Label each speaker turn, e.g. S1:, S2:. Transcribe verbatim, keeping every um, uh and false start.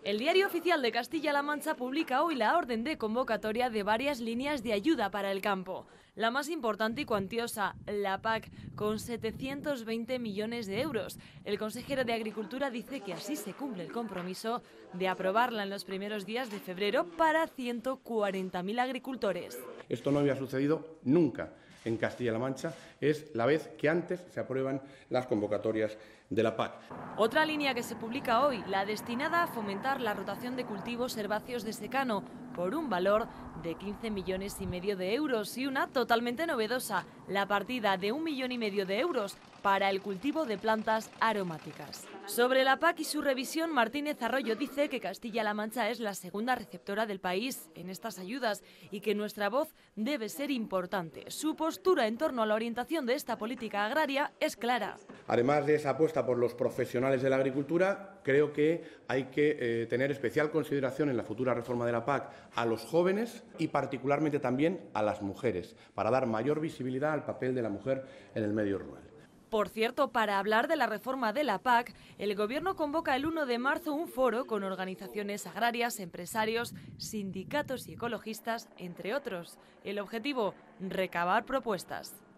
S1: El Diario Oficial de Castilla-La Mancha publica hoy la orden de convocatoria de varias líneas de ayuda para el campo. La más importante y cuantiosa, la P A C, con setecientos veinte millones de euros. El consejero de Agricultura dice que así se cumple el compromiso de aprobarla en los primeros días de febrero para ciento cuarenta mil agricultores.
S2: Esto no había sucedido nunca en Castilla-La Mancha, es la vez que antes se aprueban las convocatorias de la P A C.
S1: Otra línea que se publica hoy, la destinada a fomentar la rotación de cultivos herbáceos de secano, por un valor de quince millones y medio de euros, y una totalmente novedosa, la partida de un millón y medio de euros para el cultivo de plantas aromáticas. Sobre la P A C y su revisión, Martínez Arroyo dice que Castilla-La Mancha es la segunda receptora del país en estas ayudas y que nuestra voz debe ser importante. Su postura en torno a la orientación de esta política agraria es clara.
S2: Además de esa apuesta por los profesionales de la agricultura, creo que hay que eh, tener especial consideración en la futura reforma de la P A C a los jóvenes y particularmente también a las mujeres, para dar mayor visibilidad al papel de la mujer en el medio rural.
S1: Por cierto, para hablar de la reforma de la P A C, el Gobierno convoca el uno de marzo un foro con organizaciones agrarias, empresarios, sindicatos y ecologistas, entre otros. El objetivo, recabar propuestas.